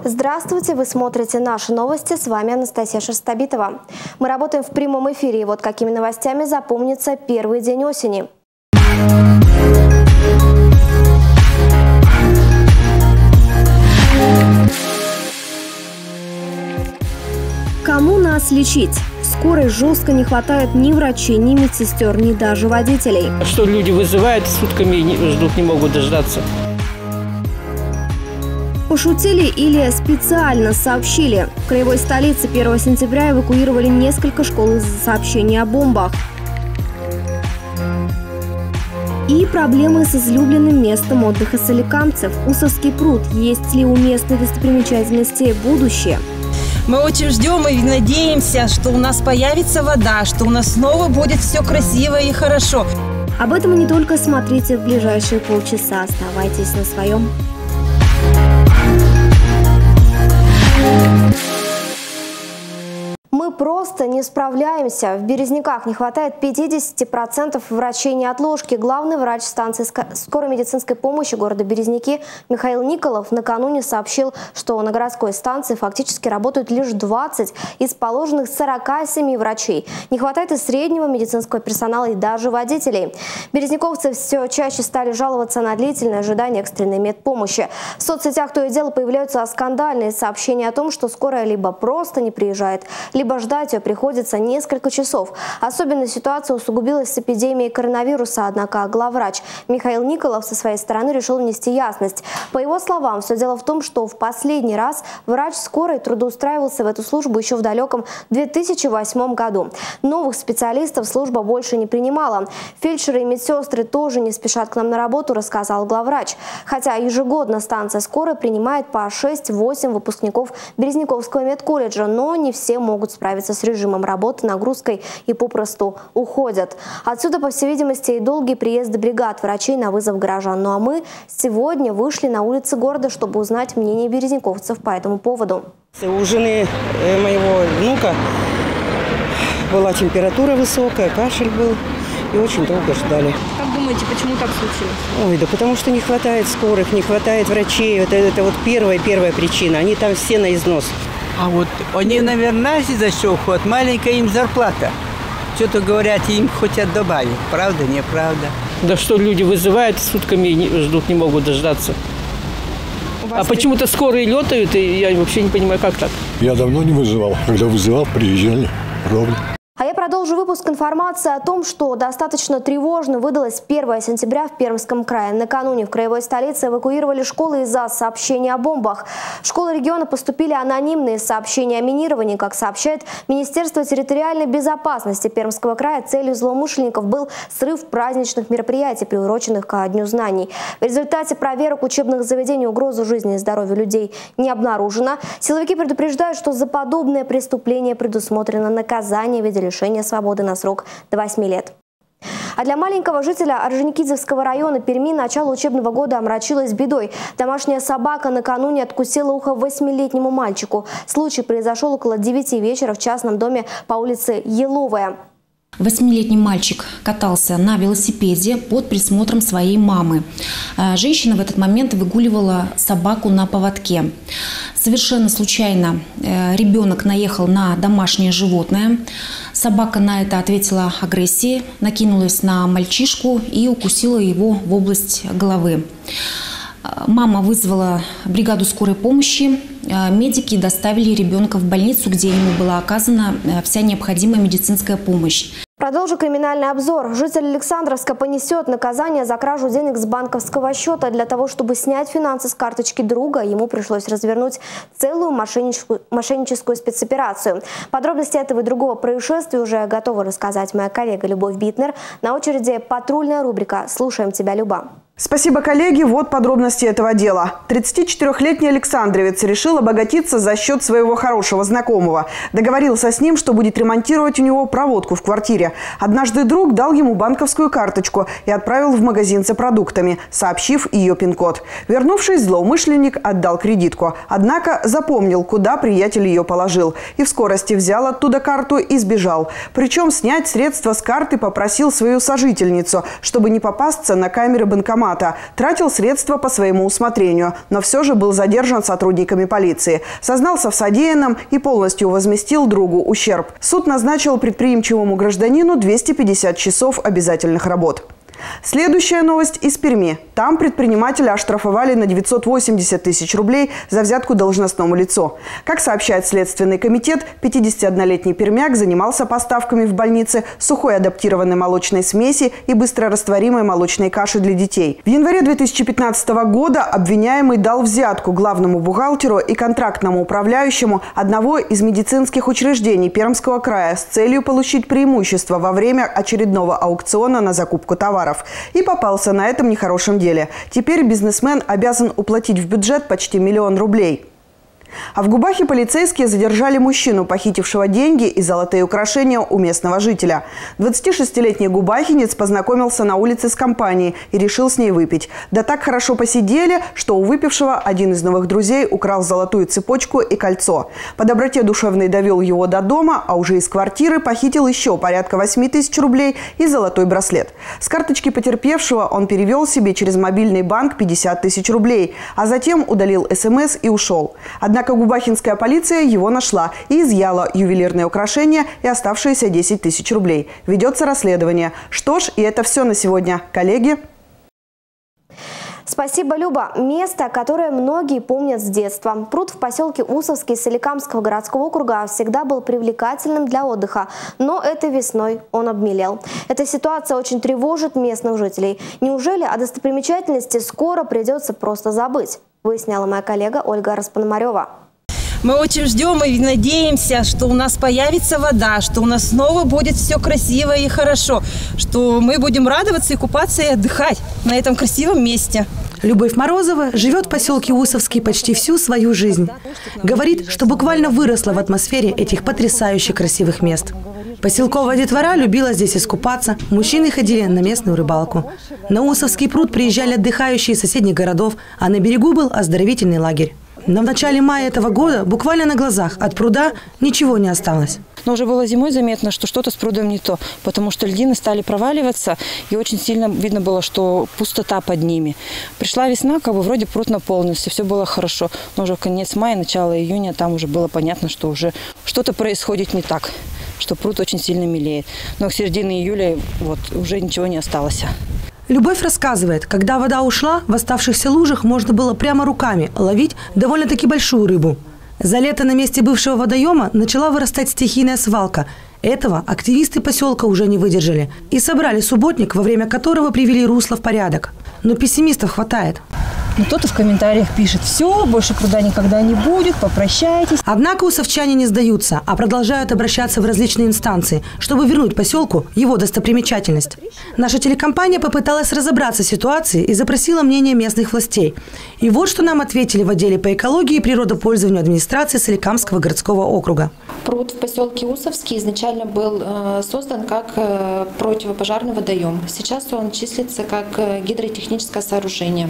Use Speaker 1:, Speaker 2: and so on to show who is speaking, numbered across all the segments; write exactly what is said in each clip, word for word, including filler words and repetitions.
Speaker 1: Здравствуйте, вы смотрите наши новости, с вами Анастасия Шерстобитова. Мы работаем в прямом эфире, и вот какими новостями запомнится первый день осени. Кому нас лечить? Скорой жестко не хватает ни врачей, ни медсестер, ни даже водителей.
Speaker 2: Что люди вызывают, сутками ждут, не могут дождаться.
Speaker 1: Пошутили или специально сообщили? В краевой столице первого сентября эвакуировали несколько школ из-за сообщений о бомбах. И проблемы с излюбленным местом отдыха соликамцев – Усовский пруд. Есть ли у местной достопримечательности будущее?
Speaker 3: Мы очень ждем и надеемся, что у нас появится вода, что у нас снова будет все красиво и хорошо.
Speaker 1: Об этом и не только смотрите в ближайшие полчаса. Оставайтесь на своем. Мы просто не справляемся. В Березниках не хватает пятидесяти процентов врачей неотложки. Главный врач станции скорой медицинской помощи города Березники Михаил Николов накануне сообщил, что на городской станции фактически работают лишь двадцать из положенных сорока семи врачей. Не хватает и среднего медицинского персонала, и даже водителей. Березниковцы все чаще стали жаловаться на длительное ожидание экстренной медпомощи. В соцсетях то и дело появляются скандальные сообщения о том, что скорая либо просто не приезжает, либо ждать ее приходится несколько часов. Особенно ситуация усугубилась с эпидемией коронавируса, однако главврач Михаил Николов со своей стороны решил внести ясность. По его словам, все дело в том, что в последний раз врач скорой трудоустраивался в эту службу еще в далеком две тысячи восьмом году. Новых специалистов служба больше не принимала. Фельдшеры и медсестры тоже не спешат к нам на работу, рассказал главврач. Хотя ежегодно станция скорой принимает по шесть-восемь выпускников Березниковского медколледжа, но не все могут справиться с режимом работы, нагрузкой и попросту уходят. Отсюда, по всей видимости, и долгие приезды бригад врачей на вызов горожан. Ну а мы сегодня вышли на улицы города, чтобы узнать мнение березниковцев по этому поводу.
Speaker 4: У жены моего внука была температура высокая, кашель был, и очень долго ждали.
Speaker 1: Как думаете, почему так случилось?
Speaker 4: Ой, да потому что не хватает скорых, не хватает врачей. Это, это вот первая, первая причина. Они там все на износ.
Speaker 5: А вот они, наверное, за что ход, маленькая им зарплата. Что-то говорят, им хотят добавить. Правда, неправда?
Speaker 2: Да что люди вызывают, сутками ждут, не могут дождаться. А почему-то скорые летают, и я вообще не понимаю, как так.
Speaker 6: Я давно не вызывал. Когда вызывал, приезжали ровно.
Speaker 1: А я продолжу выпуск информации о том, что достаточно тревожно выдалось первое сентября в Пермском крае. Накануне в краевой столице эвакуировали школы из-за сообщений о бомбах. В школы региона поступили анонимные сообщения о минировании. Как сообщает Министерство территориальной безопасности Пермского края, целью злоумышленников был срыв праздничных мероприятий, приуроченных ко Дню знаний. В результате проверок учебных заведений угрозу жизни и здоровью людей не обнаружено. Силовики предупреждают, что за подобное преступление предусмотрено наказание в виде лишения свободы на срок до восьми лет. А для маленького жителя Орджоникидзевского района Перми начало учебного года омрачилось бедой. Домашняя собака накануне откусила ухо восьмилетнему мальчику. Случай произошел около девяти вечера в частном доме по улице Еловая.
Speaker 7: Восьмилетний мальчик катался на велосипеде под присмотром своей мамы. Женщина в этот момент выгуливала собаку на поводке. Совершенно случайно ребенок наехал на домашнее животное. Собака на это ответила агрессией, накинулась на мальчишку и укусила его в область головы. Мама вызвала бригаду скорой помощи. Медики доставили ребенка в больницу, где ему была оказана вся необходимая медицинская помощь.
Speaker 1: Продолжу криминальный обзор. Житель Александровска понесет наказание за кражу денег с банковского счета. Для того, чтобы снять финансы с карточки друга, ему пришлось развернуть целую мошенническую, мошенническую спецоперацию. Подробности этого и другого происшествия уже готова рассказать моя коллега Любовь Битнер. На очереди патрульная рубрика «Слушаем тебя, Люба».
Speaker 8: Спасибо, коллеги. Вот подробности этого дела. тридцатичетырёхлетний александровец решил обогатиться за счет своего хорошего знакомого. Договорился с ним, что будет ремонтировать у него проводку в квартире. Однажды друг дал ему банковскую карточку и отправил в магазин за продуктами, сообщив ее пин-код. Вернувшись, злоумышленник отдал кредитку. Однако запомнил, куда приятель ее положил. И в скорости взял оттуда карту и сбежал. Причем снять средства с карты попросил свою сожительницу, чтобы не попасться на камеры банкомата. военкомата. Тратил средства по своему усмотрению, но все же был задержан сотрудниками полиции. Сознался в содеянном и полностью возместил другу ущерб. Суд назначил предприимчивому гражданину двести пятьдесят часов обязательных работ. Следующая новость из Перми. Там предпринимателя оштрафовали на девятьсот восемьдесят тысяч рублей за взятку должностному лицу. Как сообщает Следственный комитет, пятидесятиоднолетний пермяк занимался поставками в больнице сухой адаптированной молочной смеси и быстрорастворимой молочной каши для детей. В январе две тысячи пятнадцатого года обвиняемый дал взятку главному бухгалтеру и контрактному управляющему одного из медицинских учреждений Пермского края с целью получить преимущество во время очередного аукциона на закупку товаров. И попался на этом нехорошем деле. Теперь бизнесмен обязан уплатить в бюджет почти миллион рублей. А в Губахе полицейские задержали мужчину, похитившего деньги и золотые украшения у местного жителя. двадцатишестилетний губахинец познакомился на улице с компанией и решил с ней выпить. Да так хорошо посидели, что у выпившего один из новых друзей украл золотую цепочку и кольцо. По доброте душевной довел его до дома, а уже из квартиры похитил еще порядка восьми тысяч рублей и золотой браслет. С карточки потерпевшего он перевел себе через мобильный банк пятьдесят тысяч рублей, а затем удалил СМС и ушел. Однако Однако губахинская полиция его нашла и изъяла ювелирные украшения и оставшиеся десять тысяч рублей. Ведется расследование. Что ж, и это все на сегодня. Коллеги.
Speaker 1: Спасибо, Люба. Место, которое многие помнят с детства. Пруд в поселке Усовский Соликамского городского округа всегда был привлекательным для отдыха, но этой весной он обмелел. Эта ситуация очень тревожит местных жителей. Неужели о достопримечательности скоро придется просто забыть? Выясняла моя коллега Ольга Распономарева.
Speaker 3: Мы очень ждем и надеемся, что у нас появится вода, что у нас снова будет все красиво и хорошо, что мы будем радоваться и купаться и отдыхать на этом красивом месте.
Speaker 9: Любовь Морозова живет в поселке Усовский почти всю свою жизнь. Говорит, что буквально выросла в атмосфере этих потрясающе красивых мест. Поселковая детвора любила здесь искупаться, мужчины ходили на местную рыбалку. На Усовский пруд приезжали отдыхающие из соседних городов, а на берегу был оздоровительный лагерь. Но в начале мая этого года буквально на глазах от пруда ничего не осталось.
Speaker 10: Но уже было зимой заметно, что что-то с прудом не то, потому что льдины стали проваливаться, и очень сильно видно было, что пустота под ними. Пришла весна, как бы вроде пруд наполнился, все было хорошо. Но уже конец мая, начало июня, там уже было понятно, что уже что-то происходит не так, что пруд очень сильно мелеет. Но к середине июля вот уже ничего не осталось.
Speaker 9: Любовь рассказывает, когда вода ушла, в оставшихся лужах можно было прямо руками ловить довольно-таки большую рыбу. За лето на месте бывшего водоема начала вырастать стихийная свалка. Этого активисты поселка уже не выдержали и собрали субботник, во время которого привели русло в порядок. Но пессимистов хватает.
Speaker 3: Но кто-то в комментариях пишет: все, больше пруда никогда не будет, попрощайтесь.
Speaker 9: Однако усовчане не сдаются, а продолжают обращаться в различные инстанции, чтобы вернуть поселку его достопримечательность. Наша телекомпания попыталась разобраться в ситуации и запросила мнение местных властей. И вот что нам ответили в отделе по экологии и природопользованию администрации Соликамского городского округа.
Speaker 11: Пруд в поселке Усовский изначально был э, создан как э, противопожарный водоем. Сейчас он числится как э, гидротехническое сооружение.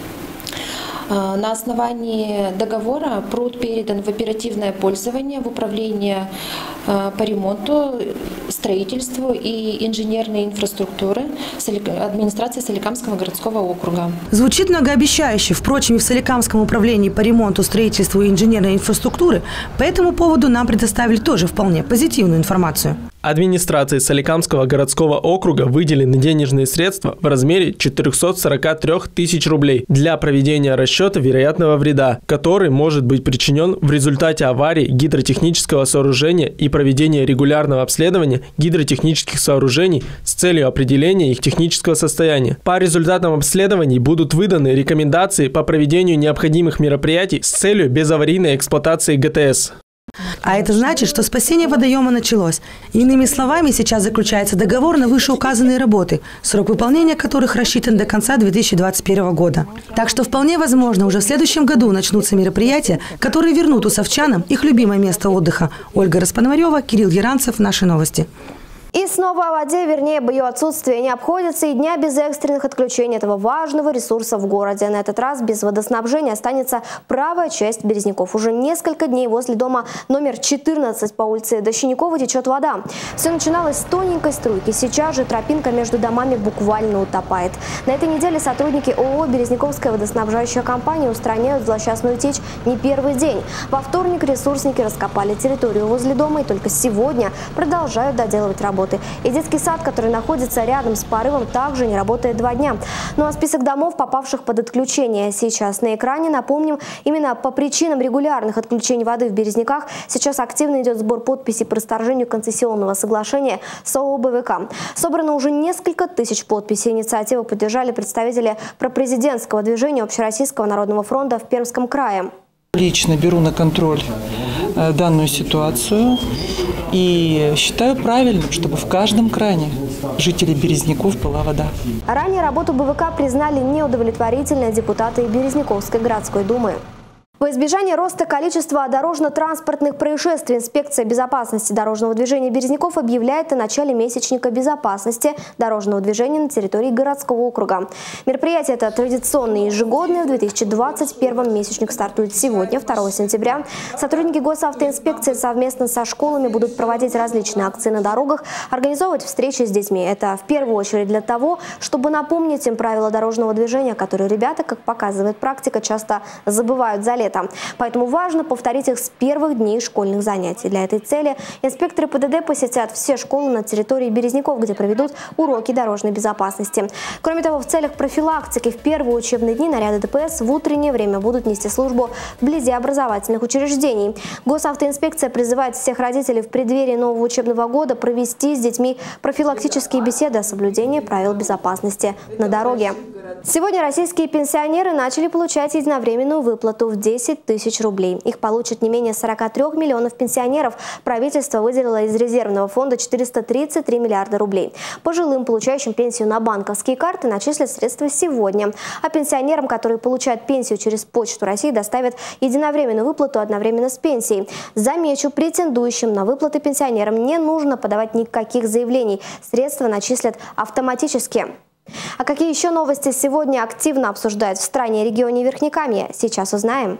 Speaker 11: На основании договора пруд передан в оперативное пользование, в управление по ремонту, строительству и инженерной инфраструктуры администрации Соликамского городского округа.
Speaker 9: Звучит многообещающе. Впрочем, и в Соликамском управлении по ремонту, строительству и инженерной инфраструктуры по этому поводу нам предоставили тоже вполне позитивную информацию.
Speaker 12: Администрации Соликамского городского округа выделены денежные средства в размере четырёхсот сорока трёх тысяч рублей для проведения расчета вероятного вреда, который может быть причинен в результате аварии гидротехнического сооружения и проведения регулярного обследования гидротехнических сооружений с целью определения их технического состояния. По результатам обследований будут выданы рекомендации по проведению необходимых мероприятий с целью безаварийной эксплуатации ГТС.
Speaker 9: А это значит, что спасение водоема началось. Иными словами, сейчас заключается договор на вышеуказанные работы, срок выполнения которых рассчитан до конца две тысячи двадцать первого года. Так что вполне возможно, уже в следующем году начнутся мероприятия, которые вернут усовчанам их любимое место отдыха. Ольга Распономарева, Кирилл Яранцев. Наши новости.
Speaker 1: И снова о воде, вернее, об ее отсутствии не обходится и дня без экстренных отключений этого важного ресурса в городе. На этот раз без водоснабжения останется правая часть Березняков. Уже несколько дней возле дома номер четырнадцать по улице Дощенякова течет вода. Все начиналось с тоненькой струйки. Сейчас же тропинка между домами буквально утопает. На этой неделе сотрудники ООО «Березняковская водоснабжающая компания» устраняют злосчастную течь не первый день. Во вторник ресурсники раскопали территорию возле дома и только сегодня продолжают доделывать работу. И детский сад, который находится рядом с порывом, также не работает два дня. Ну а список домов, попавших под отключение, сейчас на экране. Напомним, именно по причинам регулярных отключений воды в Березняках сейчас активно идет сбор подписей по расторжению концессионного соглашения с ООО «БВК». Собрано уже несколько тысяч подписей. Инициативу поддержали представители пропрезидентского движения Общероссийского народного фронта в Пермском крае.
Speaker 13: Лично беру на контроль данную ситуацию и считаю правильным, чтобы в каждом кране жителей Березняков была вода.
Speaker 1: Ранее работу БВК признали неудовлетворительной депутаты Березняковской городской думы. Во избежание роста количества дорожно-транспортных происшествий инспекция безопасности дорожного движения Березняков объявляет о начале месячника безопасности дорожного движения на территории городского округа. Мероприятие это традиционное и ежегодное. В две тысячи двадцать первом месячник стартует сегодня, второго сентября. Сотрудники госавтоинспекции совместно со школами будут проводить различные акции на дорогах, организовывать встречи с детьми. Это в первую очередь для того, чтобы напомнить им правила дорожного движения, которые ребята, как показывает практика, часто забывают за лето. Поэтому важно повторить их с первых дней школьных занятий. Для этой цели инспекторы ПДД посетят все школы на территории Березняков, где проведут уроки дорожной безопасности. Кроме того, в целях профилактики в первые учебные дни наряды ДПС в утреннее время будут нести службу вблизи образовательных учреждений. Госавтоинспекция призывает всех родителей в преддверии нового учебного года провести с детьми профилактические беседы о соблюдении правил безопасности на дороге. Сегодня российские пенсионеры начали получать единовременную выплату в десять тысяч рублей. Их получат не менее сорока трёх миллионов пенсионеров. Правительство выделило из резервного фонда четыреста тридцать три миллиарда рублей. Пожилым, получающим пенсию на банковские карты, начислят средства сегодня. А пенсионерам, которые получают пенсию через Почту России, доставят единовременную выплату одновременно с пенсией. Замечу, претендующим на выплаты пенсионерам не нужно подавать никаких заявлений. Средства начислят автоматически. А какие еще новости сегодня активно обсуждают в стране и регионе Верхнекамья? Сейчас узнаем.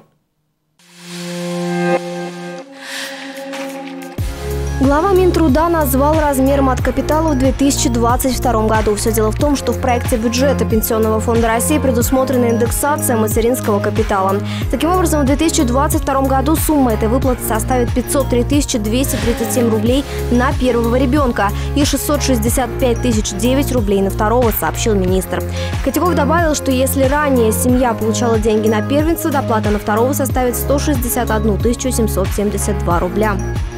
Speaker 1: Глава Минтруда назвал размер мат-капитала в две тысячи двадцать втором году. Все дело в том, что в проекте бюджета Пенсионного фонда России предусмотрена индексация материнского капитала. Таким образом, в две тысячи двадцать втором году сумма этой выплаты составит пятьсот три тысячи двести тридцать семь рублей на первого ребенка и шестьсот шестьдесят пять тысяч девять рублей на второго, сообщил министр. Котяков добавил, что если ранее семья получала деньги на первенство, доплата на второго составит сто шестьдесят одну тысячу семьсот семьдесят два рубля.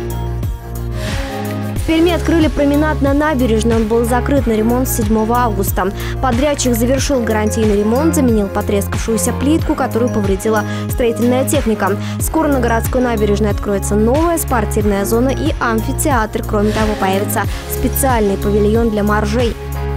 Speaker 1: В Перми открыли променад на набережной. Он был закрыт на ремонт с седьмого августа. Подрядчик завершил гарантийный ремонт, заменил потрескавшуюся плитку, которую повредила строительная техника. Скоро на городской набережной откроется новая спортивная зона и амфитеатр. Кроме того, появится специальный павильон для моржей.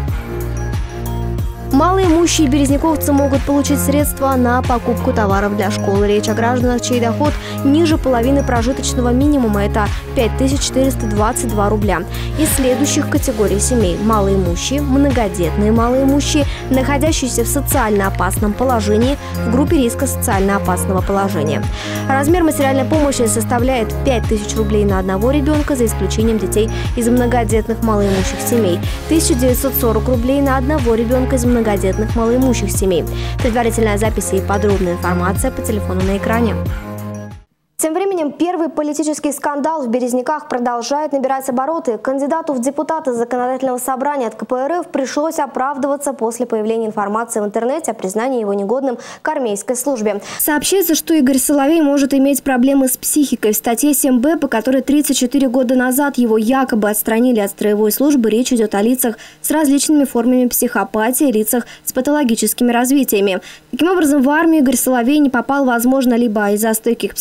Speaker 1: Малоимущие березняковцы могут получить средства на покупку товаров для школы. Речь о гражданах, чей доход ниже половины прожиточного минимума. Это пять тысяч четыреста двадцать два рубля. Из следующих категорий семей: малоимущие, многодетные малоимущие, находящиеся в социально опасном положении, в группе риска социально опасного положения. Размер материальной помощи составляет пять тысяч рублей на одного ребенка, за исключением детей из многодетных малоимущих семей, тысяча девятьсот сорок рублей на одного ребенка из многодетных многодетных малоимущих семей. Предварительная запись и подробная информация по телефону на экране. Тем временем первый политический скандал в Березняках продолжает набирать обороты. Кандидату в депутаты Законодательного собрания от ка пэ эр эф пришлось оправдываться после появления информации в интернете о признании его негодным к армейской службе. Сообщается, что Игорь Соловей может иметь проблемы с психикой. В статье семь бэ, по которой тридцать четыре года назад его якобы отстранили от строевой службы, речь идет о лицах с различными формами психопатии, лицах с патологическими развитиями. Таким образом, в армию Игорь Соловей не попал, возможно, либо из-за стойких психических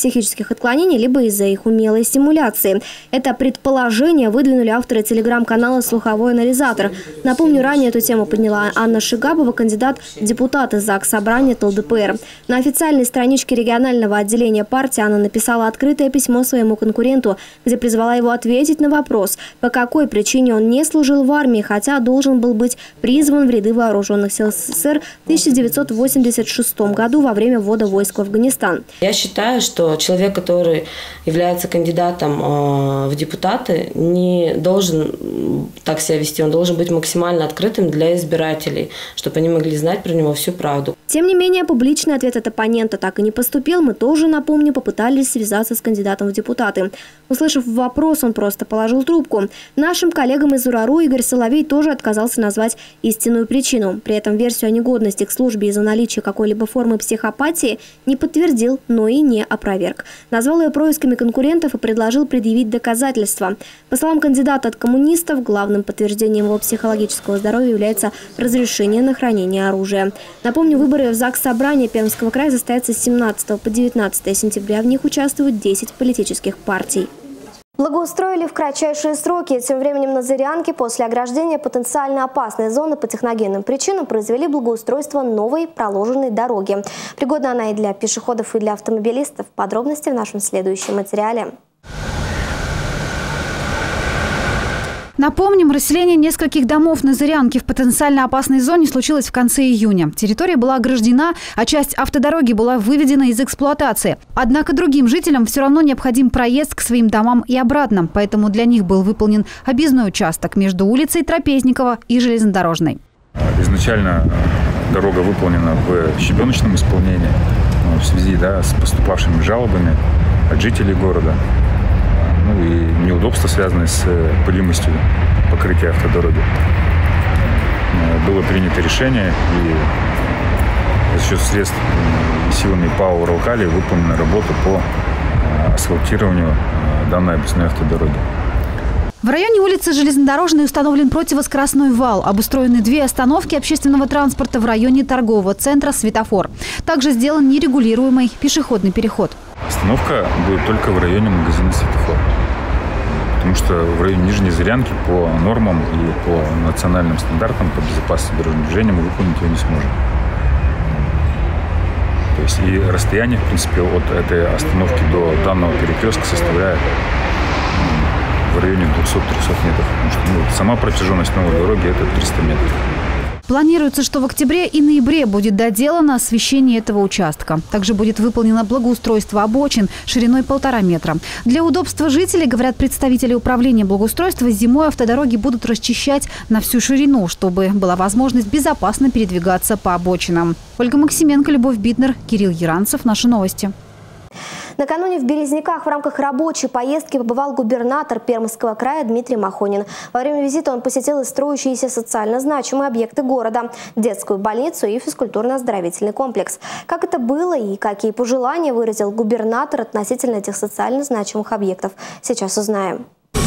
Speaker 1: физических отклонений, либо из-за их умелой стимуляции. Это предположение выдвинули авторы телеграм-канала «Слуховой анализатор». Напомню, ранее эту тему подняла Анна Шигабова, кандидат в депутаты ЗАГС Собрания ТЛДПР. На официальной страничке регионального отделения партии Анна написала открытое письмо своему конкуренту, где призвала его ответить на вопрос, по какой причине он не служил в армии, хотя должен был быть призван в ряды вооруженных сил СССР в тысяча девятьсот восемьдесят шестом году во время ввода войск в Афганистан.
Speaker 14: Я считаю, что человек, который является кандидатом в депутаты, не должен так себя вести. Он должен быть максимально открытым для избирателей, чтобы они могли знать про него всю правду.
Speaker 1: Тем не менее, публичный ответ от оппонента так и не поступил. Мы тоже, напомню, попытались связаться с кандидатом в депутаты. Услышав вопрос, он просто положил трубку. Нашим коллегам из УРАРУ Игорь Соловей тоже отказался назвать истинную причину. При этом версию о негодности к службе из-за наличия какой-либо формы психопатии не подтвердил, но и не опроверг. Назвал ее происками конкурентов и предложил предъявить доказательства. По словам кандидата от коммунистов, главным подтверждением его психологического здоровья является разрешение на хранение оружия. Напомню, выборы в ЗАГС Собрания Пермского края состоятся с семнадцатого по девятнадцатое сентября. В них участвуют десять политических партий. Благоустроили в кратчайшие сроки. Тем временем на Зырянке после ограждения потенциально опасной зоны по техногенным причинам произвели благоустройство новой проложенной дороги. Пригодна она и для пешеходов, и для автомобилистов. Подробности в нашем следующем материале.
Speaker 15: Напомним, расселение нескольких домов на Зырянке в потенциально опасной зоне случилось в конце июня. Территория была ограждена, а часть автодороги была выведена из эксплуатации. Однако другим жителям все равно необходим проезд к своим домам и обратно, поэтому для них был выполнен объездной участок между улицей Трапезникова и железнодорожной.
Speaker 16: Изначально дорога выполнена в щебеночном исполнении в связи да, с поступавшими жалобами от жителей города. Ну и неудобства, связанные с пылимостью покрытия автодороги. Было принято решение, и за счет средств и силами ПАО «Уралкали» выполнена работа по асфальтированию данной объездной автодороги.
Speaker 15: В районе улицы Железнодорожной установлен противоскоростной вал. Обустроены две остановки общественного транспорта в районе торгового центра «Светофор». Также сделан нерегулируемый пешеходный переход.
Speaker 16: Остановка будет только в районе магазина «Светофор». Потому что в районе Нижней Зырянки по нормам и по национальным стандартам по безопасности дорожного движения мы выполнить ее не сможем. То есть и расстояние, в принципе, от этой остановки до данного перекрестка составляет в районе двухсот-трехсот метров. Потому что ну, сама протяженность новой дороги – это триста метров.
Speaker 15: Планируется, что в октябре и ноябре будет доделано освещение этого участка. Также будет выполнено благоустройство обочин шириной полтора метра. Для удобства жителей, говорят представители управления благоустройства, зимой автодороги будут расчищать на всю ширину, чтобы была возможность безопасно передвигаться по обочинам. Ольга Максименко, Любовь Битнер, Кирилл Яранцев. Наши новости.
Speaker 1: Накануне в Березниках в рамках рабочей поездки побывал губернатор Пермского края Дмитрий Махонин. Во время визита он посетил и строящиеся социально значимые объекты города – детскую больницу и физкультурно-оздоровительный комплекс. Как это было и какие пожелания выразил губернатор относительно этих социально значимых объектов, сейчас узнаем.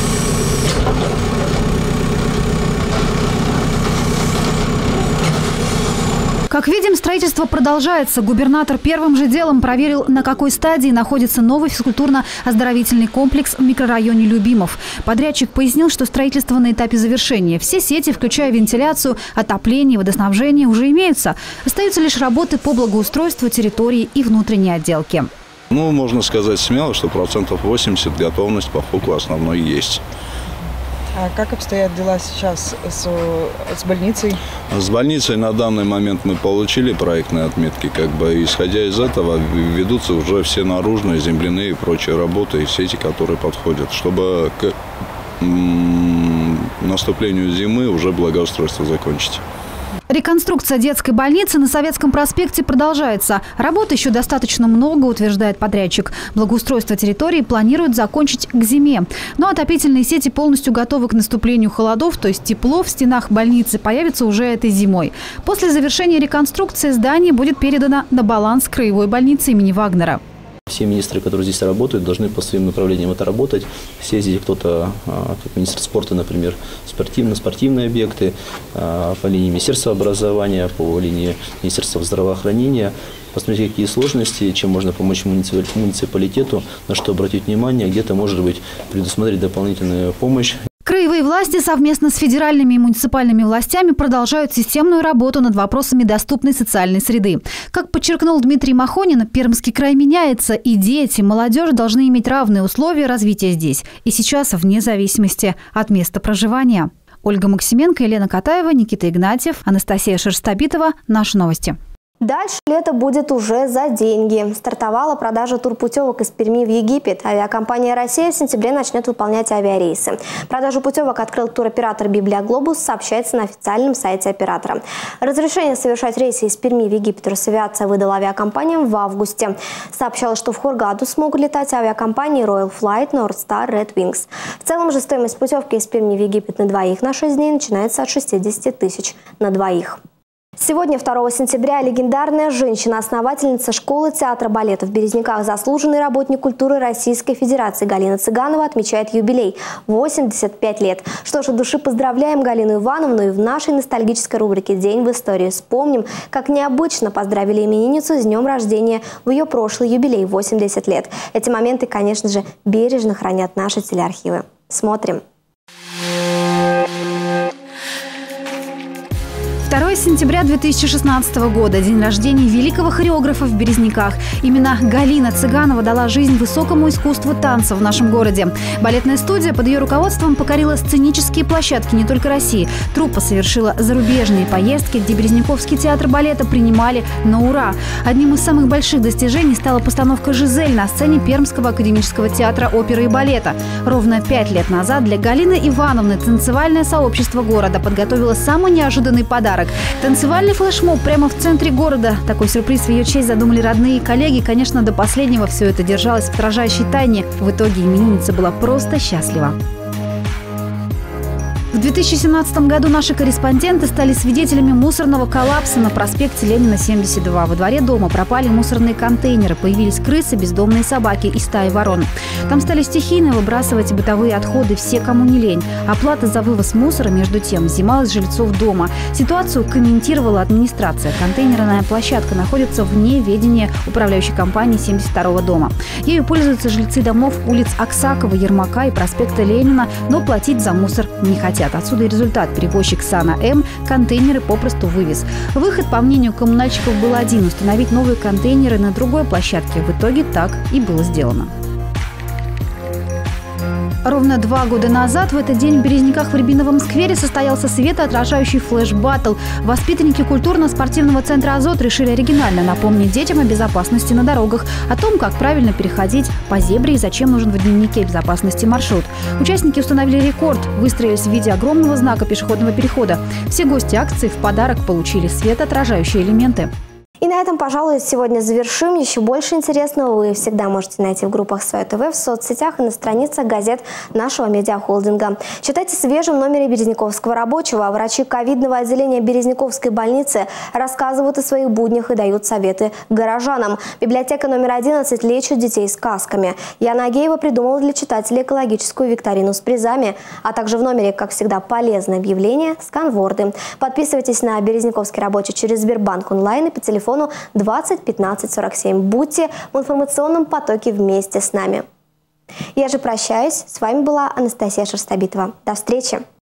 Speaker 15: Как видим, строительство продолжается. Губернатор первым же делом проверил, на какой стадии находится новый физкультурно-оздоровительный комплекс в микрорайоне Любимов. Подрядчик пояснил, что строительство на этапе завершения. Все сети, включая вентиляцию, отопление, водоснабжение, уже имеются. Остаются лишь работы по благоустройству территории и внутренней отделки.
Speaker 17: Ну, можно сказать смело, что процентов восемьдесят готовность по ФОКу основной есть.
Speaker 18: А как обстоят дела сейчас с, с больницей?
Speaker 17: С больницей на данный момент мы получили проектные отметки. Как бы, исходя из этого, ведутся уже все наружные, земляные и прочие работы, и все эти, которые подходят, чтобы к м- наступлению зимы уже благоустройство закончить.
Speaker 15: Реконструкция детской больницы на Советском проспекте продолжается. Работы еще достаточно много, утверждает подрядчик. Благоустройство территории планируют закончить к зиме. Но отопительные сети полностью готовы к наступлению холодов, то есть тепло в стенах больницы появится уже этой зимой. После завершения реконструкции здание будет передано на баланс краевой больницы имени Вагнера.
Speaker 19: Все министры, которые здесь работают, должны по своим направлениям это работать. Все здесь кто-то, как министр спорта, например, спортивно-спортивные объекты, по линии Министерства образования, по линии Министерства здравоохранения. посмотреть, какие сложности, чем можно помочь муниципалитету, на что обратить внимание, где-то, может быть, предусмотреть дополнительную помощь.
Speaker 15: Краевые власти совместно с федеральными и муниципальными властями продолжают системную работу над вопросами доступной социальной среды. Как подчеркнул Дмитрий Махонин, Пермский край меняется, и дети, молодежь должны иметь равные условия развития здесь и сейчас, вне зависимости от места проживания. Ольга Максименко, Елена Катаева, Никита Игнатьев, Анастасия Шерстобитова. Наши новости.
Speaker 1: Дальше лето будет уже за деньги. Стартовала продажа турпутевок из Перми в Египет. Авиакомпания «Россия» в сентябре начнет выполнять авиарейсы. Продажу путевок открыл туроператор «Библиоглобус», сообщается на официальном сайте оператора. Разрешение совершать рейсы из Перми в Египет Росавиация выдала авиакомпаниям в августе. Сообщалось, что в Хургаду смогут летать авиакомпании Royal Flight, Northstar, Red Wings. В целом же стоимость путевки из Перми в Египет на двоих на шесть дней начинается от шестидесяти тысяч на двоих. Сегодня, второго сентября, легендарная женщина-основательница школы театра балета в Березниках, заслуженный работник культуры Российской Федерации Галина Цыганова отмечает юбилей – восемьдесят пять лет. Что ж, от души поздравляем Галину Ивановну, и в нашей ностальгической рубрике «День в истории» вспомним, как необычно поздравили именинницу с днем рождения в ее прошлый юбилей – восемьдесят лет. Эти моменты, конечно же, бережно хранят наши телеархивы. Смотрим.
Speaker 15: второго сентября две тысячи шестнадцатого года – день рождения великого хореографа в Березниках. Именно Галина Цыганова дала жизнь высокому искусству танца в нашем городе. Балетная студия под ее руководством покорила сценические площадки не только России. Труппа совершила зарубежные поездки, где Березниковский театр балета принимали на ура. Одним из самых больших достижений стала постановка «Жизель» на сцене Пермского академического театра оперы и балета. Ровно пять лет назад для Галины Ивановны танцевальное сообщество города подготовило самый неожиданный подарок. Танцевальный флешмоб прямо в центре города. Такой сюрприз в ее честь задумали родные и коллеги. Конечно, до последнего все это держалось в строжайшей тайне. В итоге именинница была просто счастлива. В две тысячи семнадцатом году наши корреспонденты стали свидетелями мусорного коллапса на проспекте Ленина, семьдесят два. Во дворе дома пропали мусорные контейнеры, появились крысы, бездомные собаки и стаи ворон. Там стали стихийно выбрасывать бытовые отходы все, кому не лень. Оплата за вывоз мусора, между тем, взималась с жильцов дома. Ситуацию комментировала администрация. Контейнерная площадка находится вне ведения управляющей компании семьдесят второго дома. Ею пользуются жильцы домов улиц Аксакова, Ермака и проспекта Ленина, но платить за мусор не хотят. Отсюда и результат. Перевозчик Сана М контейнеры попросту вывез. Выход, по мнению коммунальщиков, был один – установить новые контейнеры на другой площадке. В итоге так и было сделано. Ровно два года назад в этот день в Березниках в Рябиновом сквере состоялся светоотражающий флеш-баттл. Воспитанники культурно-спортивного центра «Азот» решили оригинально напомнить детям о безопасности на дорогах, о том, как правильно переходить по зебре и зачем нужен в дневнике безопасности маршрут. Участники установили рекорд, выстроились в виде огромного знака пешеходного перехода. Все гости акции в подарок получили светоотражающие элементы.
Speaker 1: И на этом, пожалуй, сегодня завершим. Еще больше интересного вы всегда можете найти в группах Свое ТВ, в соцсетях и на страницах газет нашего медиахолдинга. Читайте в свежем номере Березниковского рабочего. Врачи ковидного отделения Березниковской больницы рассказывают о своих буднях и дают советы горожанам. Библиотека номер одиннадцать лечит детей сказками. Яна Агеева придумала для читателей экологическую викторину с призами. А также в номере, как всегда, полезное объявление, сканворды. Подписывайтесь на Березниковский рабочий через Сбербанк онлайн и по телефону двадцать пятнадцать сорок семь. Будьте в информационном потоке вместе с нами. Я же прощаюсь. С вами была Анастасия Шерстобитова. До встречи!